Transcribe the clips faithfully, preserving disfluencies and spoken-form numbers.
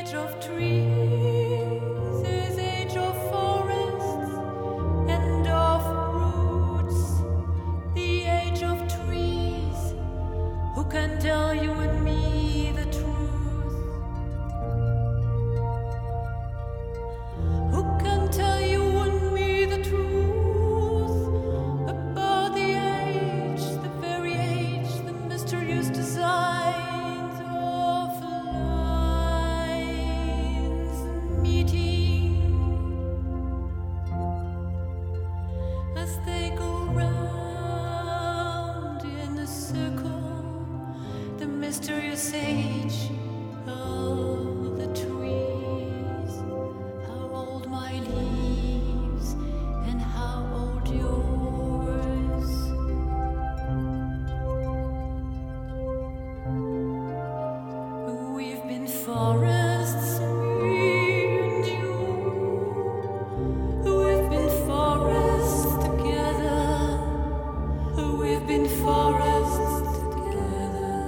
age of trees is age of forests and of roots. The age of trees, who can tell you and me the truth? Who can tell you and me the truth about the age, the very age, the mysterious designs of lines meeting as they go round in a circle, the mysterious age of the trees. How old my leaves and how old yours. We've been forests, me and you. We've been forests together. We've been forests together.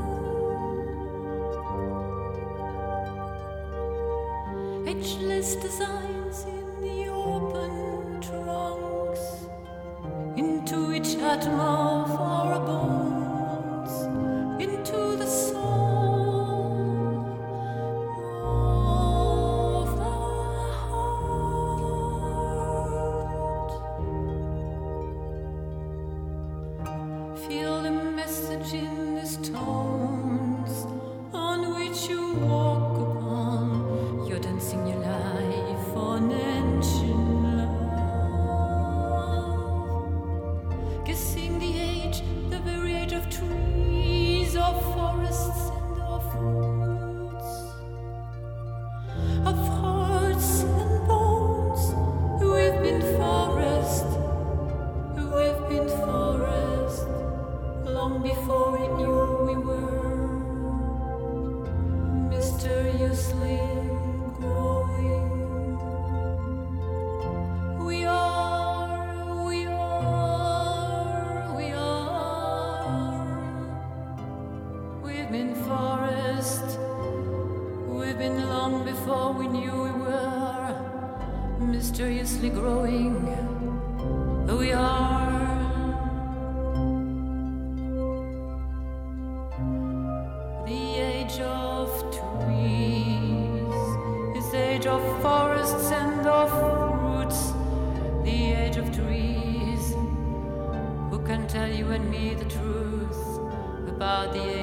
Ageless designs in the open trunks, into each atom of our bones, into the soul of our heart. Feel the message in the stones on which you walk upon. You're dancing your life on ancient love, kissing the age, the very age of trees, of forests and of roots, of hearts and bones. We've been forest, we've been forest, long before we knew we were mysteriously growing. We are, we are, we are. We've been forest, we've been long before we knew we were mysteriously growing. We are. The age of trees is age of forests and of roots. The age of trees, who can tell you and me the truth about the